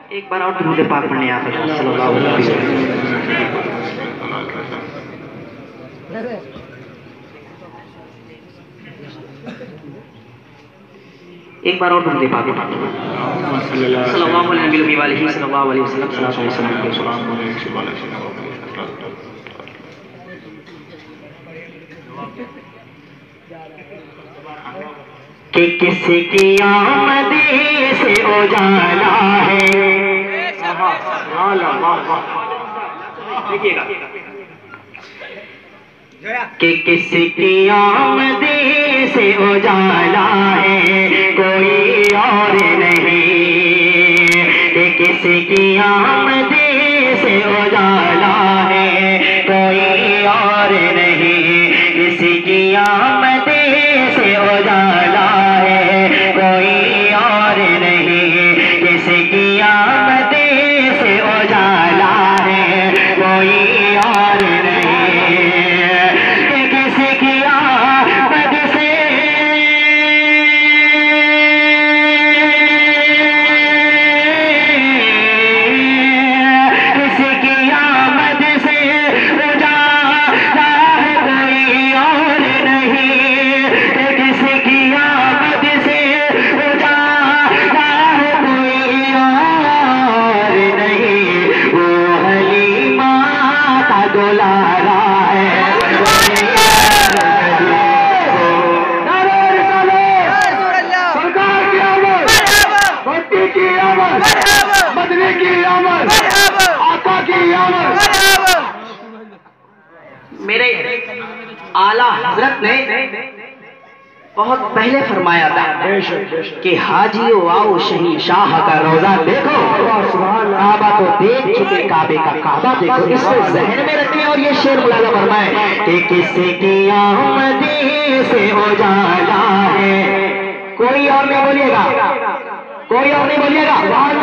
एक बार और दुरूद पाक पढ़ने आप सल्लल्लाहु अलैहि वसल्लम। एक बार और दुरूद पाक सल्लल्लाहु अलैहि वसल्लम। कि किसकी आमद से उजाला है। देखिएगा कि किसकी आमद से उजाला है, कोई और नहीं। कि किसकी आमद से उजाला है, कोई और नहीं। किसकी आमद से उजाला है, कोई और नहीं। किसकी आमद से उजाला है, कोई और नहीं। किसकी आमद से मेरे आला हजरत ने बहुत पहले फरमाया था कि हाजियो आओ शहीन शाह का रोजा देखो, काबा को देख चुके काबे का काबा देखो। इसको जहन में रखें और ये शेर मौलाना फरमाए कि किसकी आमद से उजाला है, कोई और नहीं बोलिएगा, कोई और नहीं बोलिएगा,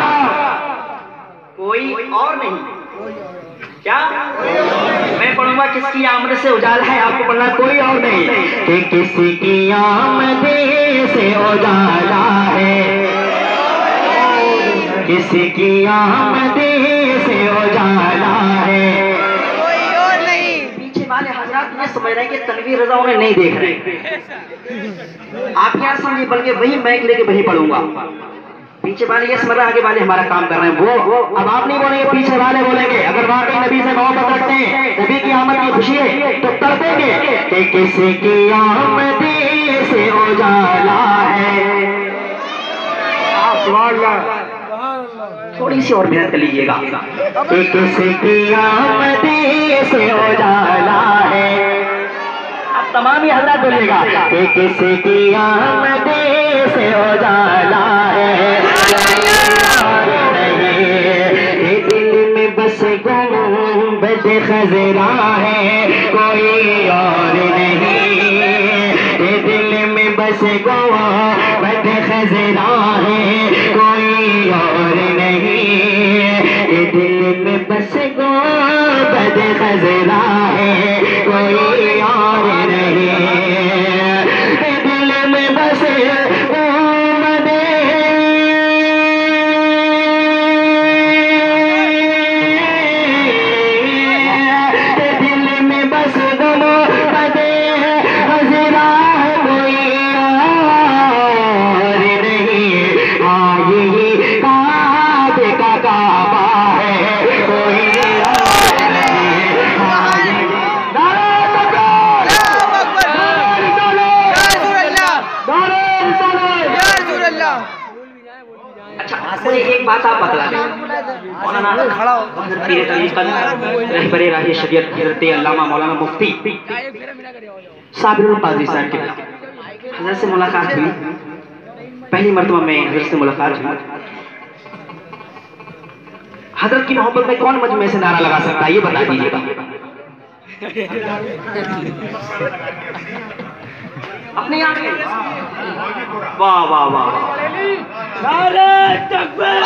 कोई और नहीं। क्या मैं पढ़ूंगा? किसकी आमद से उजाला है, आपको पढ़ना कोई और नहीं। कि किसकी आमद से उजाला है, किसकी आमद से उजाला है, कोई और नहीं। पीछे वाले हजरात ये समझ रहे हैं कि तनवीर रजा उन्हें नहीं देख रहे। आप क्या समझिए, बल्कि वही मैक लेके वही पढ़ूंगा। पीछे वाले ये समझ रहे हैं, आगे वाले हमारा काम कर रहे हैं। वो अब आप नहीं बोलेंगे, पीछे वाले बोलेंगे। अगर वाकई नबी से मोहब्बत रखते हैं, नबी की आमद की खुशी है, तो तड़पेंगे कि किसकी आमद से उजाला है। थोड़ी सी और मेहनत कर लीजिएगा। कि किसकी आमद से उजाला है, अब तमाम ही हजरत बोलेगा कि किसकी आमद से उजाला है, दिल में बस गुंबद खजरा है, कोई और नहीं। दिल में बस गुंबद खजरा है, कोई और नहीं। दिल में बस गुंबद खजरा है, कोई और नहीं। दिल में बस एक बात आप बतला दें, मौलाना रहबरे राही शरीयत हजरत अल्लामा मौलाना मुफ्ती साबिरुल कादरी साहब के हजरत से मुलाकात हुई। पहली मर्तबा में हजरत से मुलाकात हुई। हजरत की मोहब्बत में कौन मजमे से नारा लगा सकता है, ये बता दीजिएगा। अपने आप वाह वाह वाह, नारे तकबीर,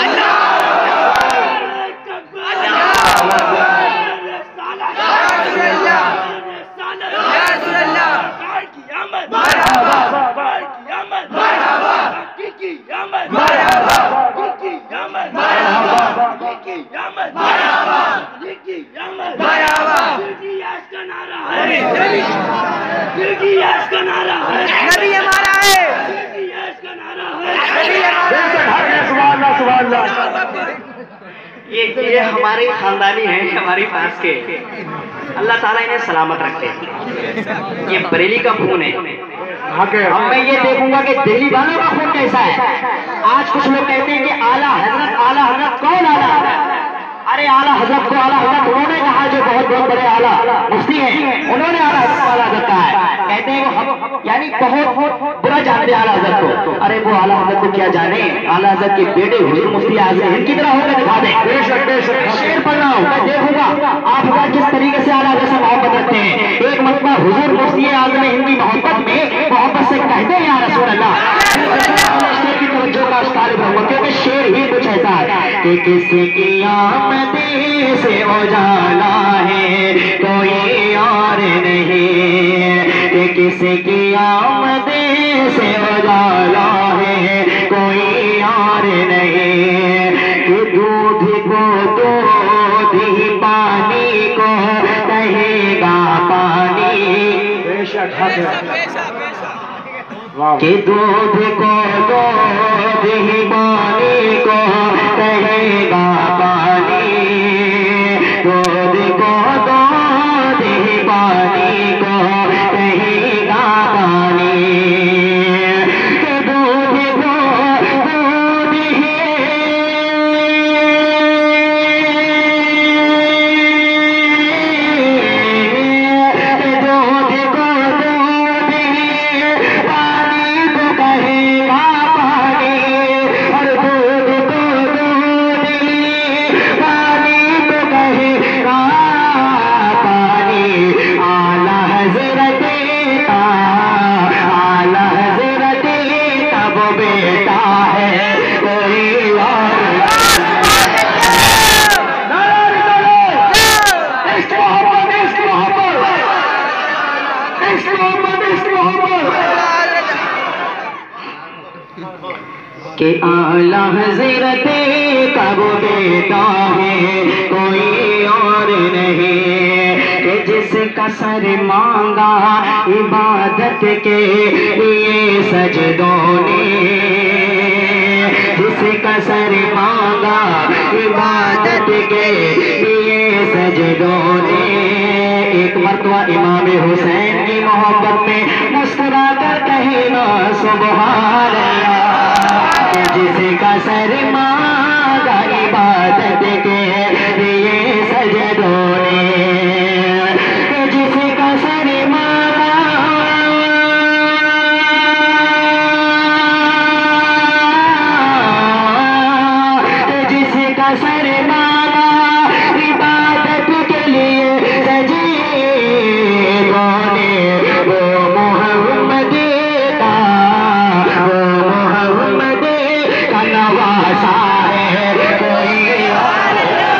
ये हमारे खानदानी हैं, हमारी पास के। अल्लाह ताला इन्हें सलामत रखे। ये बरेली का खून है। अब मैं ये देखूंगा कि दिल्ली वालों का खून कैसा है। आज कुछ लोग कहते हैं कि आला हजरत कौन आला हजरत? अरे आला हजरत को आला हजरत उन्होंने कहा जो बहुत बहुत बड़े आला मुफ्ती हैं, उन्होंने आला हजरत कहा है। कहते हैं वो हम यानी बहुत बुरा जानते आला हजरत को। अरे वो आला हजरत को क्या जाने, आला हजरत के बेटे हुजूर मुफ्ती आजम हिंद की तरह होकर दिखा दें। शेर पढ़ रहा हूँ, मैं देखूंगा आप हजरत किस तरीके से आला हजरत से मोहब्बत रखते हैं। एक मरतबा हुजूर मुफ्ती आजम हिंद की मोहब्बत से कहते हैं या रसूल अल्लाह, की तवज्जो का तालिब रहूंगा, क्योंकि शेर ही कुछ ऐसा है कि किसी की आमद से उजाला है कोई और नहीं, कि किसी की आमद से उजाला है कोई और नहीं, कि दूध को दूध ही पानी को कहेगा पानी, कि दूध को दूध ही पानी को कहेगा पानी, दूध को दूध ही पानी को कहेगा पानी, कि दूध को दूध ही के आला हज़रत का वो बेटा है कोई और नहीं, कि जिसका सर मांगा इबादत के लिए सजदों ने, जिसका सर मांगा इबादत के लिए सजदों ने। एक मरतबा इमाम हुसैन की मोहब्बत में मुस्कुरा कर कहना सुभान अल्लाह, जिसका सर मांगा इबादत के लिए सजदों ने, जिसका सर मांगा जिसका सर मांगा इबादत के लिए सजदों ने, वो मोहम्मद का नवासा है कोई और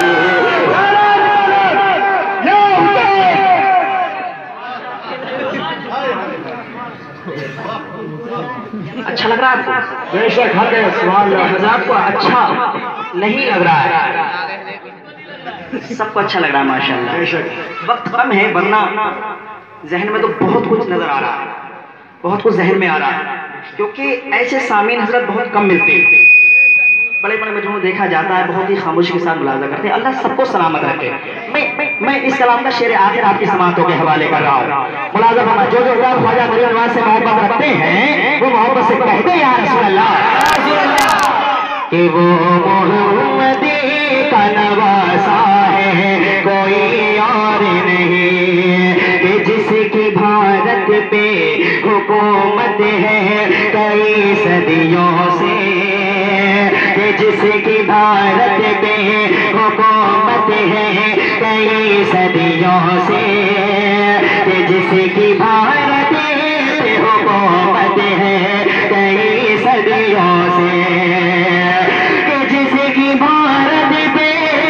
अच्छा लग रहा है? बेशक हर हज़रात को अच्छा नहीं लग रहा है, सबको अच्छा लग रहा है माशाल्लाह। बेशक वक्त कम है, वरना जहन में तो बहुत कुछ नजर आ रहा है, बहुत कुछ जहन में आ रहा है, क्योंकि ऐसे सामीन हजरत बहुत कम मिलते हैं। बड़े बड़े मजमू देखा जाता है, बहुत ही खामोशी के साथ मुलाजा करते हैं। अल्लाह सबको सलामत रखे। मैं इस कलाम का शेर आखिर आपकी समातों के हवाले कर रहा हूँ। मुलाजा फरमा, जो जो ख्वाजा गरीब नवाज से मोहब्बत रखते हैं वो मोहब्बत से कहते हैं या रसूल अल्लाह, कि वो मोहम्मद का नवासा है कोई और नहीं, कि जिसकी भारत पे हुकूमत है कई सदियों से, कि जिसकी भारत पे हुकूमत है कई सदियों से, कि जिसकी भारत पे हुकूमत है कई सदियों से, कि जिसकी भारत पे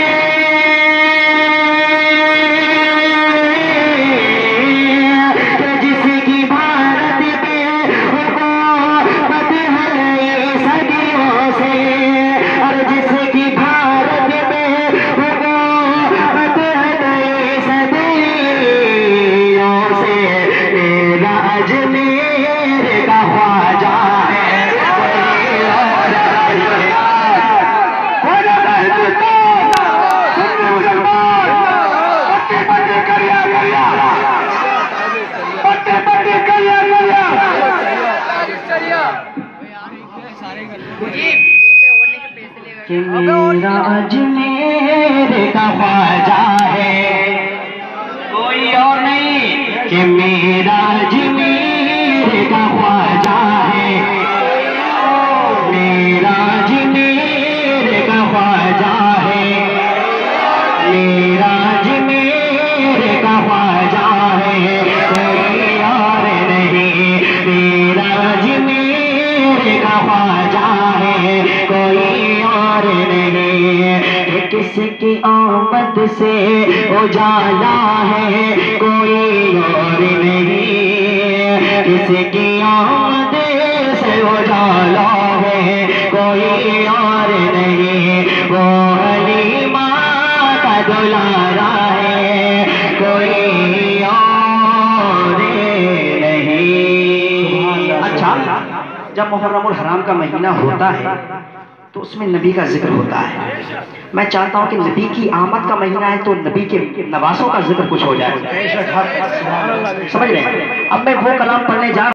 जिसकी भारत पे हुकूमत है सदियों से, और जिसकी भारत पे कि मेरा अजमेर का ख्वाजा है, कोई और नहीं। कि मेरा अजमेर का ख्वाजा है, मेरा अजमेर का ख्वाजा है, मेरा अजमेर का ख्वाजा है, कोई और नहीं। मेरा अजमेर का ख्वाजा है, कोई और नहीं। किसकी आमद से उजाला है, कोई और नहीं। किसकी आमद से उजाला है, कोई और नहीं। वो हलीमा का दुलारा है, कोई और नहीं। अच्छा, जब मुहर्रमुल हराम का महीना होता है तो उसमें नबी का जिक्र होता है। मैं चाहता हूं कि नबी की आमद का महीना है तो नबी के नवासों का जिक्र कुछ हो जाए, समझ रहे हैं। अब मैं वो कलाम पढ़ने जा